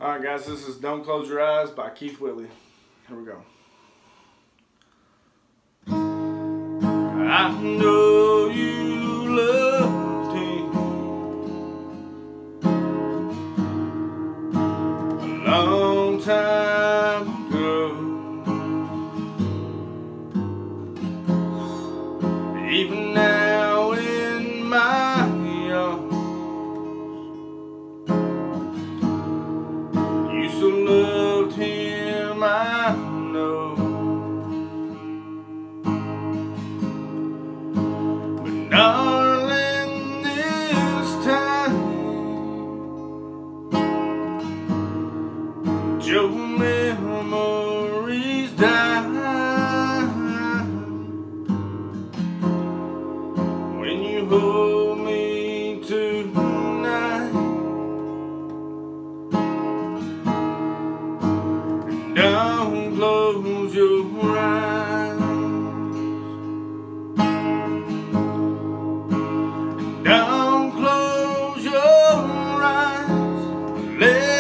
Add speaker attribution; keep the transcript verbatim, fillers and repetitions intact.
Speaker 1: Alright guys, this is Don't Close Your Eyes by Keith Whitley. Here we go. I know you loved him a long time ago. Even now in my arms, you still loved him, I know. But darling, this time your memories die when you hold me tonight. Don't close your eyes. Don't close your eyes. Let